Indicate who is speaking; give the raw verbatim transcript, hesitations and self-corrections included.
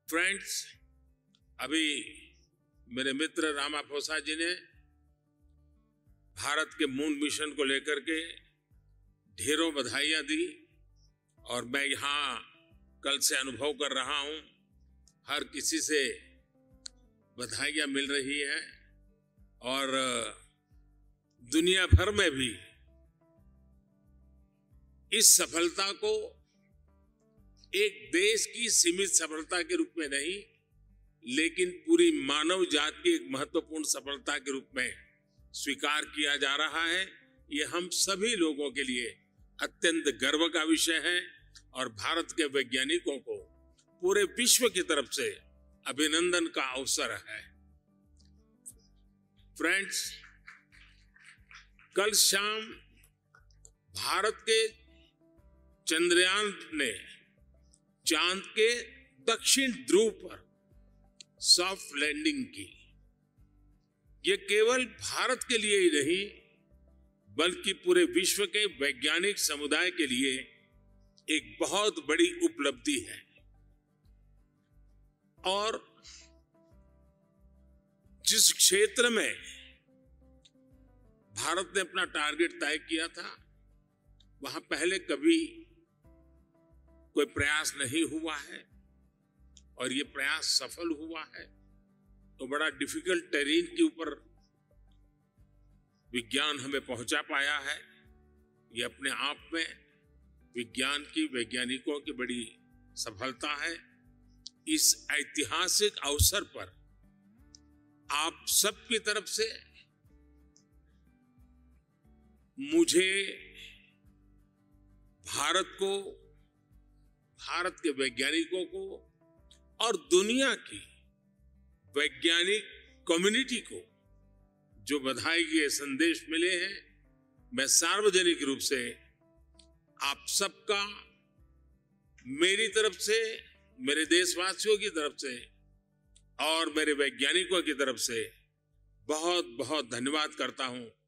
Speaker 1: Friends, अभी मेरे मित्र Ramaphosa जी ने भारत के मून मिशन को लेकर के ढेरों बधाइयां दी और मैं यहाँ कल से अनुभव कर रहा हूँ, हर किसी से बधाइयां मिल रही हैं और दुनिया भर में भी इस सफलता को एक देश की सीमित सफलता के रूप में नहीं, लेकिन पूरी मानव जाति की एक महत्वपूर्ण सफलता के रूप में स्वीकार किया जा रहा है। ये हम सभी लोगों के लिए अत्यंत गर्व का विषय है और भारत के वैज्ञानिकों को पूरे विश्व की तरफ से अभिनंदन का अवसर है। फ्रेंड्स, कल शाम भारत के चंद्रयान ने चांद के दक्षिण ध्रुव पर सॉफ्ट लैंडिंग की। ये केवल भारत के लिए ही नहीं, बल्कि पूरे विश्व के वैज्ञानिक समुदाय के लिए एक बहुत बड़ी उपलब्धि है। और जिस क्षेत्र में भारत ने अपना टारगेट तय किया था, वहां पहले कभी कोई प्रयास नहीं हुआ है और ये प्रयास सफल हुआ है। तो बड़ा डिफिकल्ट टेरेन के ऊपर विज्ञान हमें पहुंचा पाया है। ये अपने आप में विज्ञान की, वैज्ञानिकों की बड़ी सफलता है। इस ऐतिहासिक अवसर पर आप सबकी तरफ से मुझे भारत को, भारत के वैज्ञानिकों को और दुनिया की वैज्ञानिक कम्युनिटी को जो बधाई के संदेश मिले हैं, मैं सार्वजनिक रूप से आप सबका, मेरी तरफ से, मेरे देशवासियों की तरफ से और मेरे वैज्ञानिकों की तरफ से बहुत बहुत धन्यवाद करता हूं।